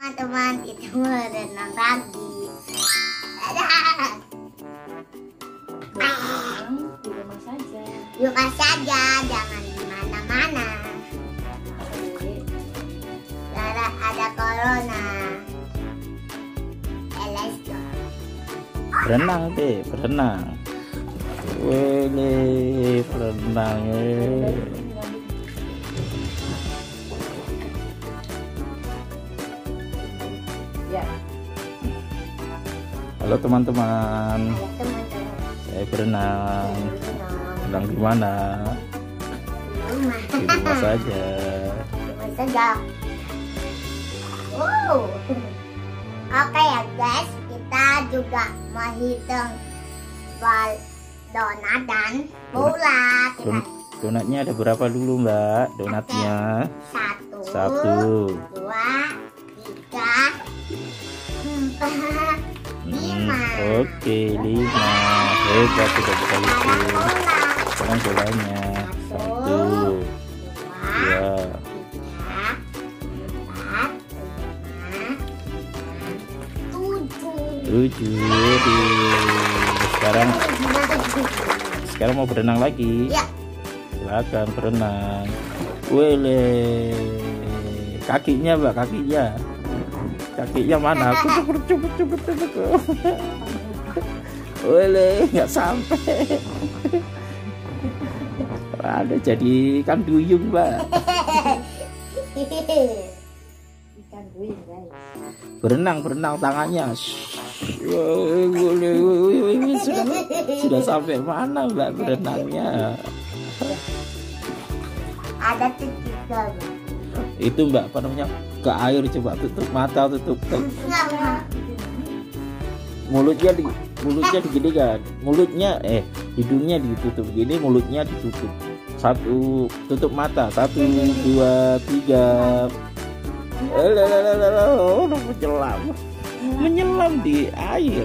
Teman-teman, itu berenang lagi. Dadah. Di rumah saja. Di rumah saja, jangan di mana-mana. Karena ada corona. Let's go. Berenang deh, berenang. Wele, berenang. Ya. Halo teman-teman, Teman-teman, saya berenang. Berenang di mana? di rumah. Di rumah saja. Di rumah saja. Wow. Oke ya guys, kita juga mau hitung bal donat dan bola. Donatnya ada berapa dulu Mbak? Donatnya Satu, 1, 2, 3, 4, 5. Oke 5. Hebat sudah bisa hitung. Sekarang bolanya 1, 2, 7. Sekarang mau berenang lagi. Ya. Silakan berenang. Wele. Kakinya Mbak, kakinya. Kakinya mana? Cepet. Wele, nggak sampai. Ada jadi ikan duyung Mbak. Ikan duyung guys. Berenang tangannya. Sudah sampai mana Mbak berenangnya? Ada 3. Itu Mbak, apa namanya? Ke air, coba tutup mata, tutup. Mulutnya digini kan. Hidungnya ditutup gini, mulutnya ditutup. Tutup mata. 1, 2, 3. Menyelam di air.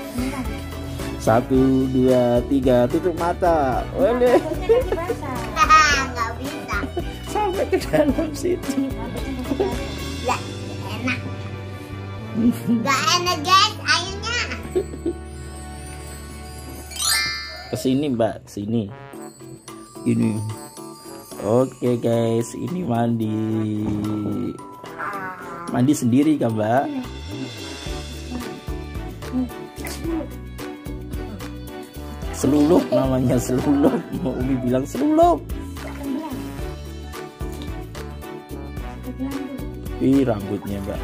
1, 2, 3, tutup mata. Oleh. Nggak bisa. Sampai ke dalam situ. Nggak enak. Nggak enak guys, airnya. Kesini Mbak, sini. Ini. Oke guys, ini mandi sendiri kan Mbak? Selulup namanya, selulup. Mau Umi bilang selulup. Ih, rambutnya Mbak.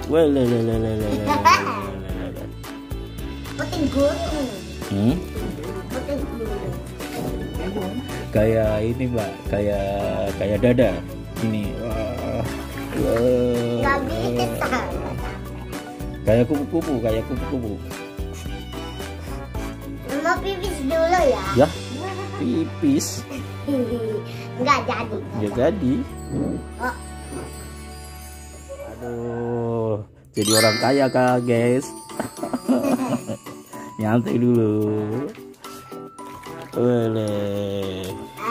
Puting gunung. Puting gunung. Kayak ini Mbak, kayak dada. Ini. Wah. Nggak bisa. Kayak kupu-kupu. Mau pipis dulu ya. Ya, pipis. Nggak jadi. Ya jadi. Oh. Aduh, jadi orang kaya kah guys? Nyantai dulu. Boleh.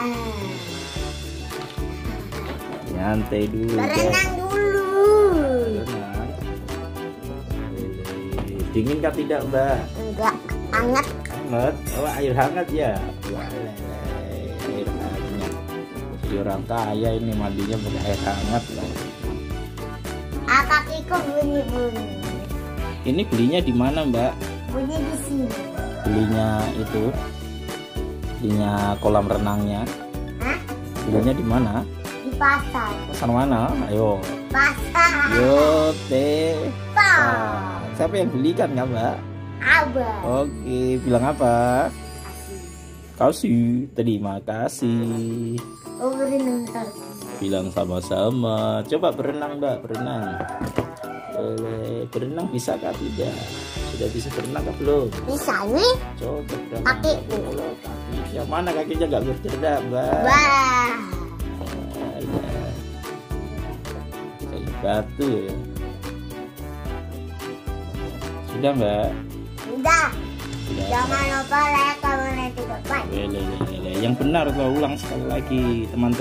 Nyantai dulu. Berenang dulu. Berenang. Dingin kah tidak Mbak? Enggak, hangat. Hangat. Oh, air hangat ya. Air hangat. Jadi orang kaya ini mandinya pakai air hangat lah. Kakiku bunyi-bunyi. Ini belinya di mana Mbak? Bunyi di sini. Belinya kolam renangnya. Hah? Belinya di mana? Di pasar. Pasar mana? Ayo. Pasar. Yo teh. Pasar. Siapa yang belikan nggak Mbak? Abang. Oke, bilang apa? Kasih. Terima kasih. Oh, berenang lagi. Bilang sama-sama. Coba berenang Mbak, berenang. Berenang bisa kah tidak? Sudah bisa berenang kah belum? Bisa nih. Coba berenang. Kaki. Kaki. Yang mana kakinya nggak bergerak Mbak? Wah. Kayak batu ya. Sudah Mbak? Udah. Sudah. Jangan lupa like, comment, dan subscribe. Yang benar kalau ulang sekali lagi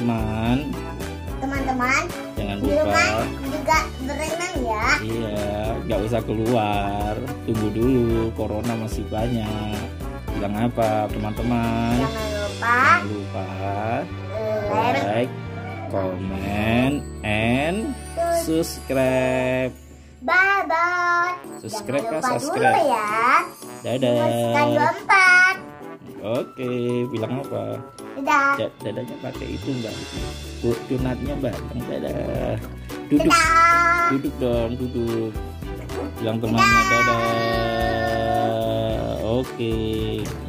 teman-teman. Teman-teman, Jangan di rumah lupa. juga berenang ya. Iya. nggak usah keluar, tunggu dulu, corona masih banyak. Bilang apa teman-teman? Jangan lupa Jangan lupa like, comment, and subscribe. Bye bye. Subscribe Jangan kah? lupa Subscribe. dulu ya. Dimasukkan Dadah. 24. Oke, bilang apa? Dadah. Dadanya pakai itu mbak. Donatnya mbak. Dadah. Duduk. Dadah. Duduk dong, duduk. Bilang temannya dadah. Oke.